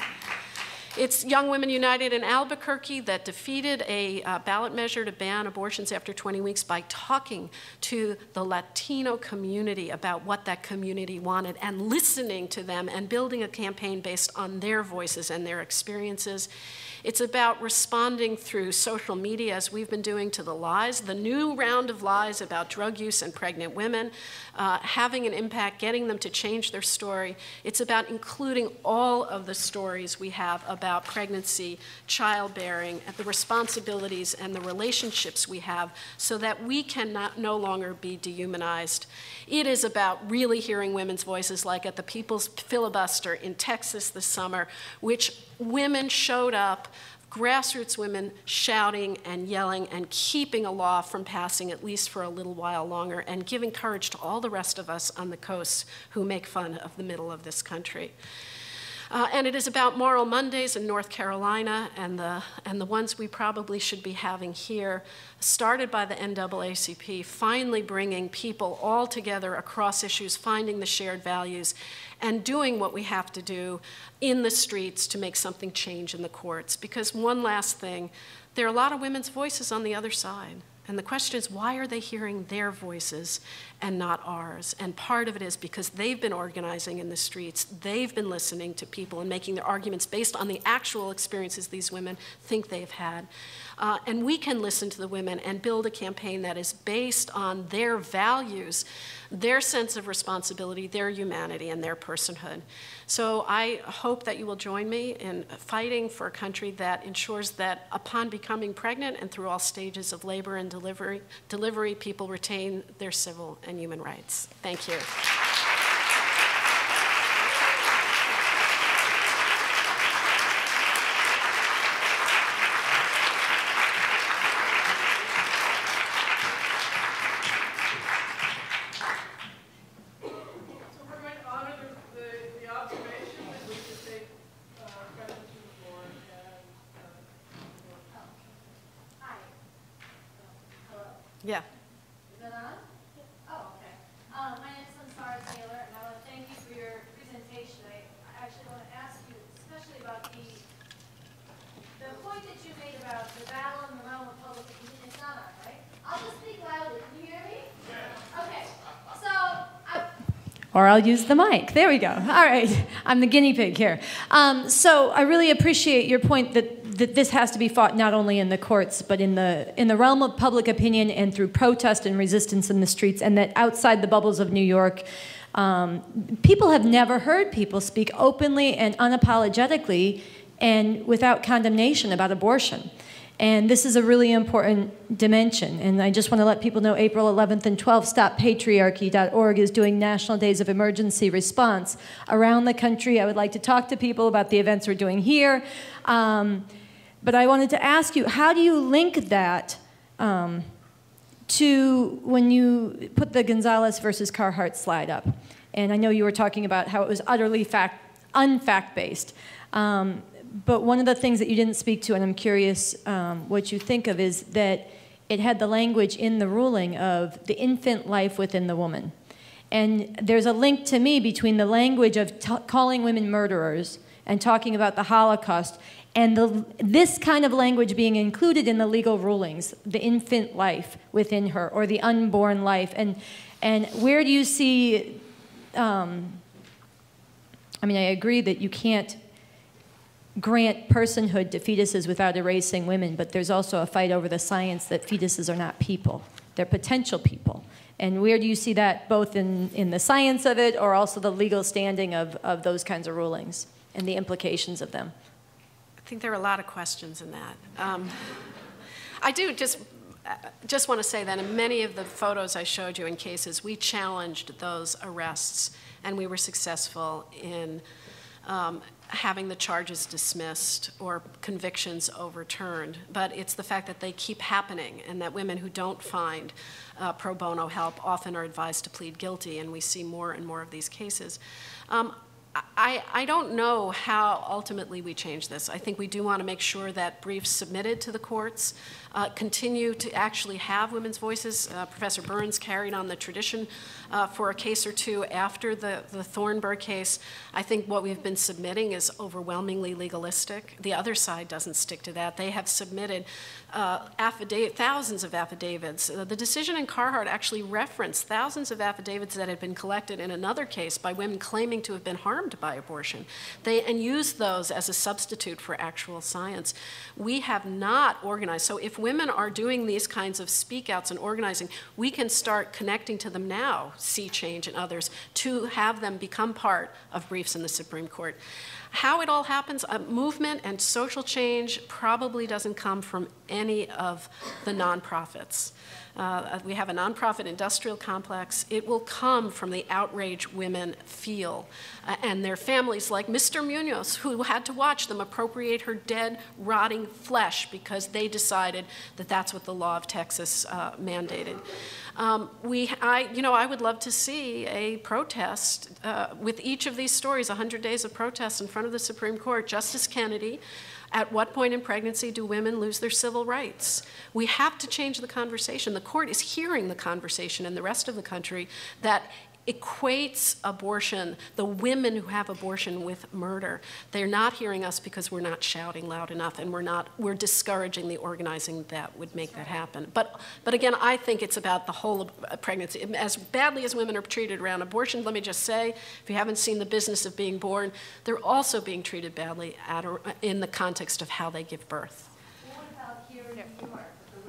It's Young Women United in Albuquerque that defeated a uh, ballot measure to ban abortions after twenty weeks by talking to the Latino community about what that community wanted and listening to them and building a campaign based on their voices and their experiences. It's about responding through social media, as we've been doing, to the lies, the new round of lies about drug use and pregnant women, uh, having an impact, getting them to change their story. It's about including all of the stories we have about pregnancy, childbearing, and the responsibilities and the relationships we have so that we can not, no longer be dehumanized. It is about really hearing women's voices, like at the People's Filibuster in Texas this summer, which women showed up, grassroots women shouting and yelling and keeping a law from passing at least for a little while longer and giving courage to all the rest of us on the coast who make fun of the middle of this country. Uh, and it is about Moral Mondays in North Carolina and the, and the ones we probably should be having here, started by the N double A C P, finally bringing people all together across issues, finding the shared values, and doing what we have to do in the streets to make something change in the courts. Because one last thing, there are a lot of women's voices on the other side. And the question is, why are they hearing their voices and not ours? And part of it is because they've been organizing in the streets. They've been listening to people and making their arguments based on the actual experiences these women think they've had. Uh, and we can listen to the women and build a campaign that is based on their values, their sense of responsibility, their humanity, and their personhood. So I hope that you will join me in fighting for a country that ensures that upon becoming pregnant and through all stages of labor and delivery, delivery people retain their civil and human rights. Thank you. Yeah. Is that on? Oh, okay. Um, my name is Lynn Taylor, and I want to thank you for your presentation. I, I actually want to ask you, especially about the the point that you made about the battle in the realm of public opinion. It's not on, right? I'll just speak loudly. Can you hear me? Yeah. Okay. So. I Or I'll use the mic. There we go. All right. I'm the guinea pig here. Um, so I really appreciate your point that, that this has to be fought not only in the courts, but in the, in the realm of public opinion and through protest and resistance in the streets, and that outside the bubbles of New York, um, people have never heard people speak openly and unapologetically and without condemnation about abortion. And this is a really important dimension. And I just want to let people know April eleventh and twelfth, stop patriarchy dot org is doing National Days of Emergency Response around the country. I would like to talk to people about the events we're doing here. Um, but I wanted to ask you, how do you link that um, to when you put the Gonzalez versus Carhart slide up? And I know you were talking about how it was utterly fact, unfact-based. Um, But one of the things that you didn't speak to, and I'm curious um, what you think of, is that it had the language in the ruling of the infant life within the woman. And there's a link to me between the language of t calling women murderers and talking about the Holocaust and the, this kind of language being included in the legal rulings, the infant life within her or the unborn life. And, and where do you see, um, I mean, I agree that you can't grant personhood to fetuses without erasing women, but there's also a fight over the science that fetuses are not people. They're potential people. And where do you see that both in, in the science of it or also the legal standing of, of those kinds of rulings and the implications of them? I think there are a lot of questions in that. Um, I do just, uh, just want to say that in many of the photos I showed you in cases, we challenged those arrests, and we were successful in um, having the charges dismissed or convictions overturned. But it's the fact that they keep happening and that women who don't find uh, pro bono help often are advised to plead guilty, and we see more and more of these cases. Um, I, I don't know how ultimately we change this. I think we do want to make sure that briefs submitted to the courts uh, continue to actually have women's voices. Uh, Professor Burns carried on the tradition uh, for a case or two after the, the Thornburg case. I think what we've been submitting is overwhelmingly legalistic. The other side doesn't stick to that. They have submitted uh, affidavit, thousands of affidavits. Uh, the decision in Carhart actually referenced thousands of affidavits that had been collected in another case by women claiming to have been harmed by abortion. They, and used those as a substitute for actual science. We have not organized. So if women are doing these kinds of speak outs and organizing, we can start connecting to them now, Sea Change and others, to have them become part of briefs in the Supreme Court. How it all happens, uh, movement and social change probably doesn't come from any of the nonprofits. Uh, we have a nonprofit industrial complex. It will come from the outrage women feel uh, and their families, like Mister Munoz, who had to watch them appropriate her dead, rotting flesh because they decided that that's what the law of Texas uh, mandated. Um, we, I, you know, I would love to see a protest uh, with each of these stories, one hundred days of protest in front of the Supreme Court. Justice Kennedy, at what point in pregnancy do women lose their civil rights? We have to change the conversation. The court is hearing the conversation in the rest of the country that equates abortion, the women who have abortion, with murder. They're not hearing us because we're not shouting loud enough, and we're not, we're discouraging the organizing that would make that happen. But, but again, I think it's about the whole of pregnancy. As badly as women are treated around abortion, let me just say, if you haven't seen The Business of Being Born, they're also being treated badly at, in the context of how they give birth. What about here in New York?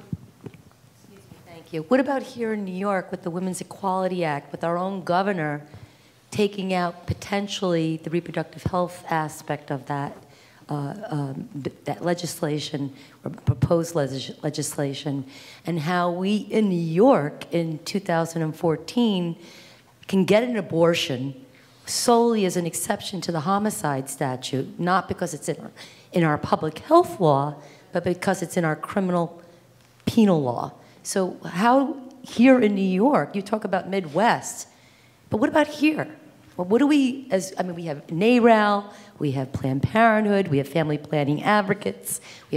Thank you. What about here in New York with the Women's Equality Act, with our own governor taking out potentially the reproductive health aspect of that, uh, um, that legislation, or proposed legis legislation, and how we in New York in two thousand fourteen can get an abortion solely as an exception to the homicide statute, not because it's in our, in our public health law, but because it's in our criminal penal law. So how here in New York, you talk about Midwest, but what about here? Well, what do we, as I mean, we have NARAL, we have Planned Parenthood, we have family planning advocates, we have tr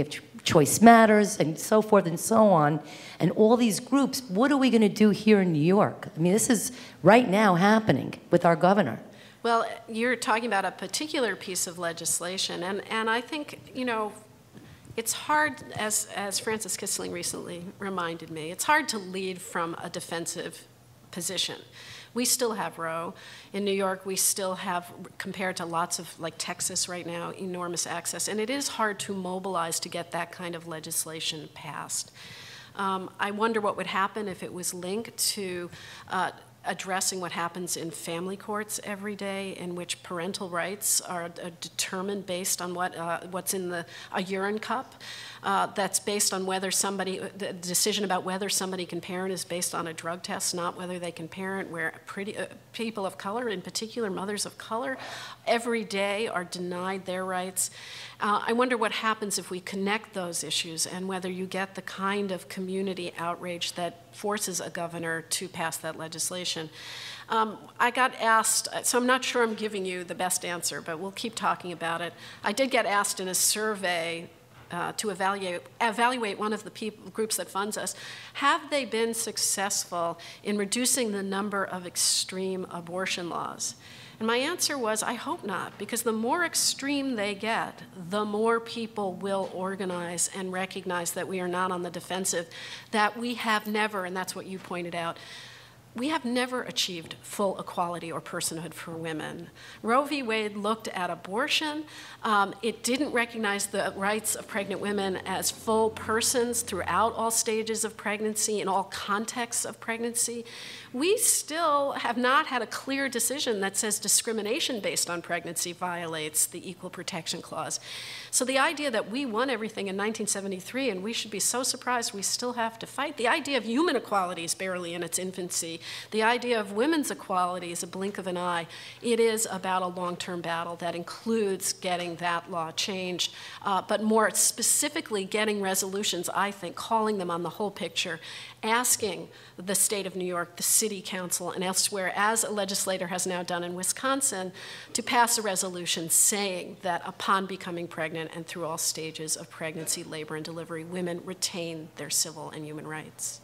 Choice Matters, and so forth and so on, and all these groups. What are we going to do here in New York? I mean, this is right now happening with our governor. Well, you're talking about a particular piece of legislation, and, and I think, you know, it's hard, as, as Frances Kissling recently reminded me, it's hard to lead from a defensive position. We still have Roe. In New York, we still have, compared to lots of, like Texas right now, enormous access. And it is hard to mobilize to get that kind of legislation passed. Um, I wonder what would happen if it was linked to uh, addressing what happens in family courts every day, in which parental rights are uh, determined based on what, uh, what's in the, a urine cup. Uh, that's based on whether somebody, the decision about whether somebody can parent is based on a drug test, not whether they can parent, where pretty, uh, people of color, in particular mothers of color, every day are denied their rights. Uh, I wonder what happens if we connect those issues and whether you get the kind of community outrage that forces a governor to pass that legislation. Um, I got asked, so I'm not sure I'm giving you the best answer, but we'll keep talking about it. I did get asked in a survey Uh, to evaluate, evaluate one of the people, groups that funds us, have they been successful in reducing the number of extreme abortion laws? And my answer was, I hope not, because the more extreme they get, the more people will organize and recognize that we are not on the defensive, that we have never, and that's what you pointed out, we have never achieved full equality or personhood for women. Roe v. Wade looked at abortion. Um, it didn't recognize the rights of pregnant women as full persons throughout all stages of pregnancy, in all contexts of pregnancy. We still have not had a clear decision that says discrimination based on pregnancy violates the Equal Protection Clause. So the idea that we won everything in nineteen seventy-three and we should be so surprised we still have to fight, the idea of human equality is barely in its infancy. The idea of women's equality is a blink of an eye. It is about a long-term battle that includes getting that law changed, uh, but more specifically getting resolutions, I think, calling them on the whole picture, asking the state of New York, the city council, and elsewhere, as a legislator has now done in Wisconsin, to pass a resolution saying that upon becoming pregnant and through all stages of pregnancy, labor, and delivery, women retain their civil and human rights.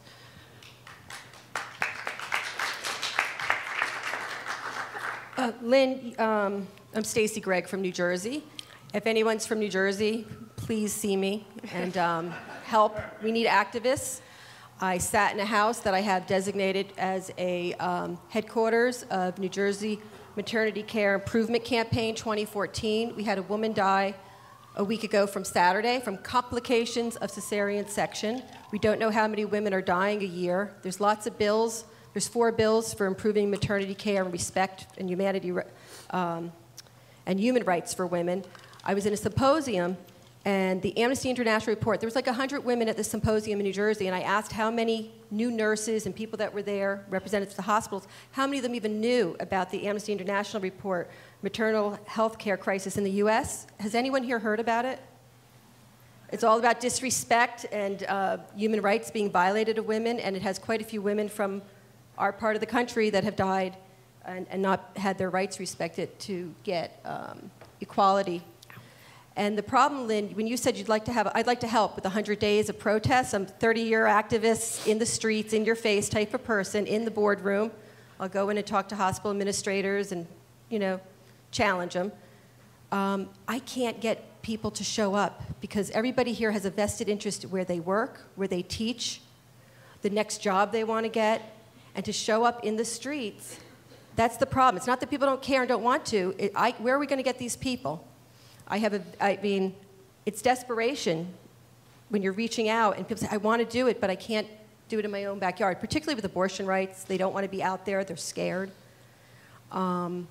Uh, Lynn, um, I'm Stacy Gregg from New Jersey. If anyone's from New Jersey, please see me and um, help. We need activists. I sat in a house that I have designated as a um, headquarters of New Jersey Maternity Care Improvement Campaign twenty fourteen. We had a woman die a week ago from Saturday from complications of cesarean section. We don't know how many women are dying a year. There's lots of bills. There's four bills for improving maternity care and respect and humanity um, and human rights for women. I was in a symposium, and the Amnesty International report, there was like one hundred women at the symposium in New Jersey, and I asked how many new nurses and people that were there, representatives of the hospitals, how many of them even knew about the Amnesty International report, maternal health care crisis in the U S? Has anyone here heard about it? It's all about disrespect and uh, human rights being violated of women, and it has quite a few women from our part of the country that have died and, and not had their rights respected to get um, equality. And the problem, Lynn, when you said you'd like to have, I'd like to help with one hundred days of protests. I'm a thirty-year activist, in the streets, in your face type of person, in the boardroom. I'll go in and talk to hospital administrators and, you know, challenge them. Um, I can't get people to show up because everybody here has a vested interest where they work, where they teach, the next job they want to get. And to show up in the streets, that's the problem. It's not that people don't care and don't want to. It, I, where are we going to get these people? I have a, I mean, it's desperation when you're reaching out and people say, I want to do it, but I can't do it in my own backyard, particularly with abortion rights. They don't want to be out there. They're scared. Um,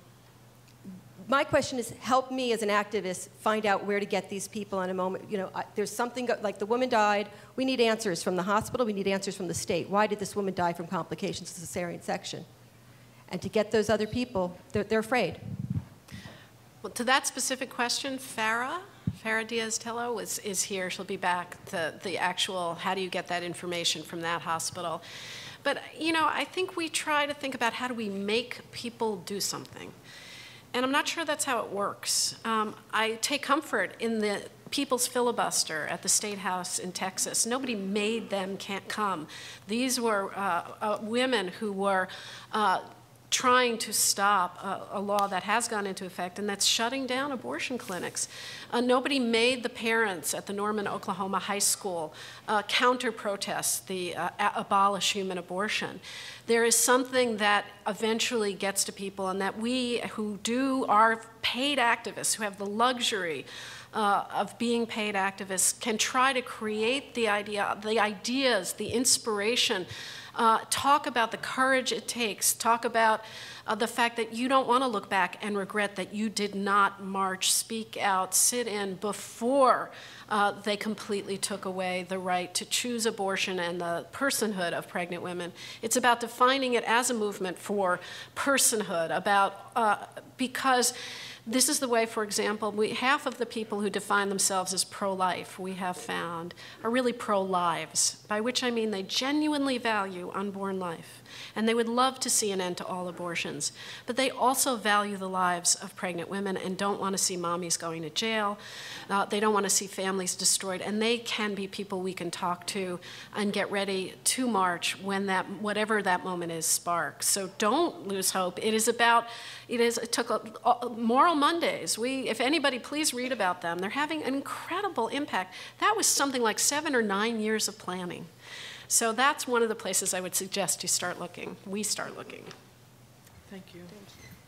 my question is, help me as an activist find out where to get these people in a moment. You know, I, there's something, go, like the woman died. We need answers from the hospital. We need answers from the state. Why did this woman die from complications of cesarean section? And to get those other people, they're, they're afraid. Well, to that specific question, Farah, Farah Diaz-Tello is, is here. She'll be back to the actual, how do you get that information from that hospital? But, you know, I think we try to think about how do we make people do something. And I'm not sure that's how it works. Um, I take comfort in the people's filibuster at the State House in Texas. Nobody made them can't come. These were uh, uh, women who were uh, trying to stop a, a law that has gone into effect, and that's shutting down abortion clinics. Uh, nobody made the parents at the Norman, Oklahoma High School uh, counter-protest the uh, abolish human abortion. There is something that eventually gets to people, and that we who do are paid activists, who have the luxury uh, of being paid activists, can try to create the idea, the ideas, the inspiration. Uh, talk about the courage it takes. Talk about uh, the fact that you don't want to look back and regret that you did not march, speak out, sit in before uh, they completely took away the right to choose abortion and the personhood of pregnant women. It's about defining it as a movement for personhood, about uh, because this is the way, for example, we, half of the people who define themselves as pro-life, we have found, are really pro-lives, by which I mean they genuinely value unborn life, and they would love to see an end to all abortions. But they also value the lives of pregnant women and don't want to see mommies going to jail. Uh, they don't want to see families destroyed, and they can be people we can talk to and get ready to march when that, whatever that moment is, sparks. So don't lose hope. It is about, it is, it took a, a, Moral Mondays. We, if anybody, please read about them. They're having an incredible impact. That was something like seven or nine years of planning. So that's one of the places I would suggest you start looking. We start looking. Thank you. Thank you.